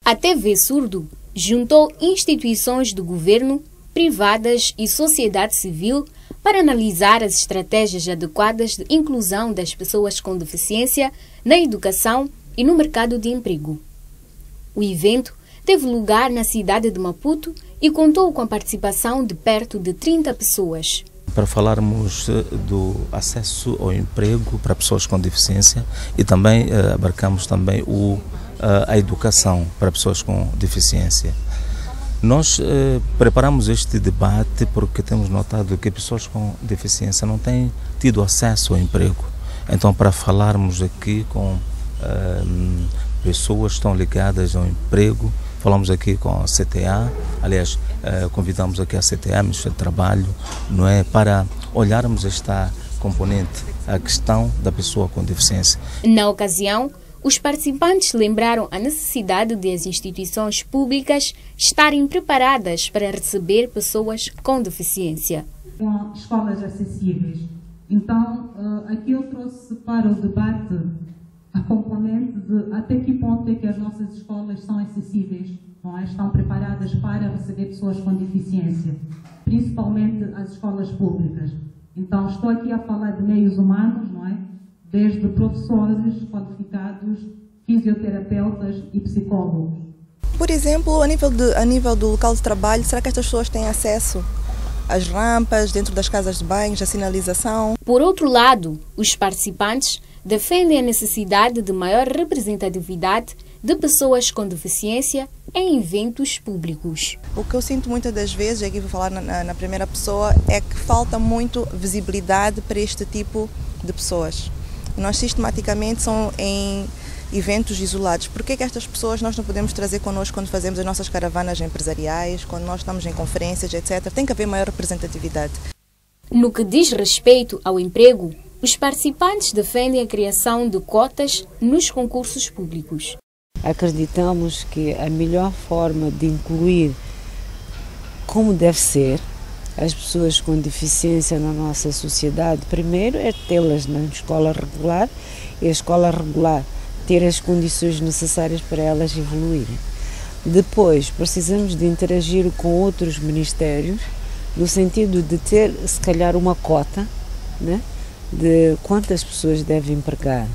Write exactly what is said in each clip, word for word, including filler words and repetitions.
A T V Surdo juntou instituições do governo, privadas e sociedade civil para analisar as estratégias adequadas de inclusão das pessoas com deficiência na educação e no mercado de emprego. O evento teve lugar na cidade de Maputo e contou com a participação de perto de trinta pessoas. Para falarmos do acesso ao emprego para pessoas com deficiência e também uh, abarcamos também o, uh, a educação para pessoas com deficiência. Nós uh, preparamos este debate porque temos notado que pessoas com deficiência não têm tido acesso ao emprego. Então, para falarmos aqui com uh, pessoas que estão ligadas ao emprego, falamos aqui com a C T A, aliás, eh, convidamos aqui a C T A, Ministério do Trabalho, não é, para olharmos esta componente, a questão da pessoa com deficiência. Na ocasião, os participantes lembraram a necessidade de as instituições públicas estarem preparadas para receber pessoas com deficiência. Com escolas acessíveis. Então, aqui eu trouxe para o debate a componente de até que ponto é que as nossas escolas são acessíveis, não é? Estão preparadas para receber pessoas com deficiência, principalmente as escolas públicas. Então, estou aqui a falar de meios humanos, não é? Desde professores qualificados, fisioterapeutas e psicólogos. Por exemplo, a nível, de, a nível do local de trabalho, será que estas pessoas têm acesso às rampas, dentro das casas de banhos, à sinalização? Por outro lado, os participantes defendem a necessidade de maior representatividade de pessoas com deficiência em eventos públicos. O que eu sinto muitas das vezes, aqui vou falar na, na primeira pessoa, é que falta muito visibilidade para este tipo de pessoas. Nós sistematicamente são em eventos isolados. Por que é que estas pessoas nós não podemos trazer connosco quando fazemos as nossas caravanas empresariais, quando nós estamos em conferências, etcétera? Tem que haver maior representatividade. No que diz respeito ao emprego, os participantes defendem a criação de cotas nos concursos públicos. Acreditamos que a melhor forma de incluir, como deve ser, as pessoas com deficiência na nossa sociedade, primeiro é tê-las na escola regular e a escola regular ter as condições necessárias para elas evoluírem. Depois, precisamos de interagir com outros ministérios, no sentido de ter, se calhar, uma cota, né, de quantas pessoas devem empregar.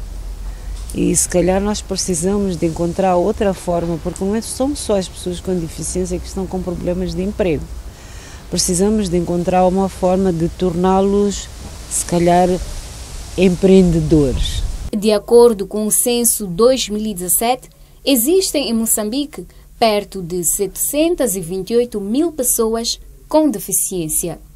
E se calhar nós precisamos de encontrar outra forma, porque não são só as pessoas com deficiência que estão com problemas de emprego. Precisamos de encontrar uma forma de torná-los, se calhar, empreendedores. De acordo com o censo dois mil e dezassete, existem em Moçambique perto de setecentas e vinte e oito mil pessoas com deficiência.